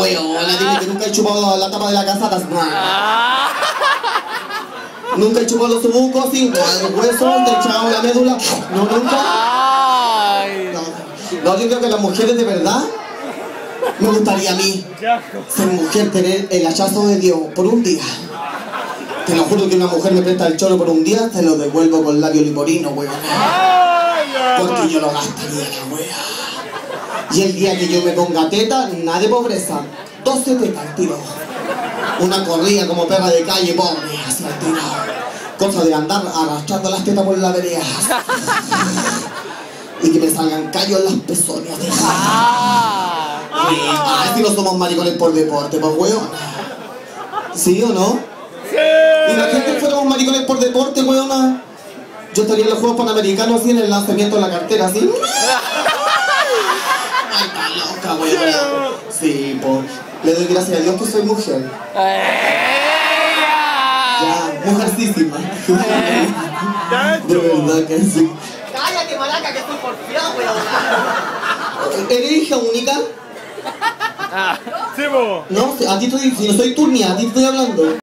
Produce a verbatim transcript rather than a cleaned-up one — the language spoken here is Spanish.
weona, dime que nunca he chupado la tapa de la casata. Nunca he chupado los subucos así, el hueso, te he echado la médula. No, nunca. No, no, yo creo que las mujeres de verdad, me gustaría a mí ser mujer, tener el hachazo de Dios por un día. Te lo juro que una mujer me presta el choro por un día, te lo devuelvo con labio liporino, weón. Porque yo lo gastaría, wea. Y el día que yo me ponga teta, nada de pobreza. doce tetas al tiro. Una corrida como perra de calle, pobre, así al tiro. Cosa de andar arrastrando las tetas por la vereda. Y que me salgan callos en las pezones. Ah, si no somos maricones por deporte, pues weón. ¿Sí o no? Y la gente fuéramos maricones por deporte, weona. Yo estaría en los Juegos Panamericanos así en el lanzamiento de la cartera, así. Ay, está loca, weona. Sí, pues. Le doy gracias a Dios que soy mujer. Ya, mujercísima. De verdad que sí. Cállate, malaca, que estoy porfiado, weona. ¿Eres hija única? Sí, po. No, a ti estoy, si no soy turnia, a ti estoy hablando.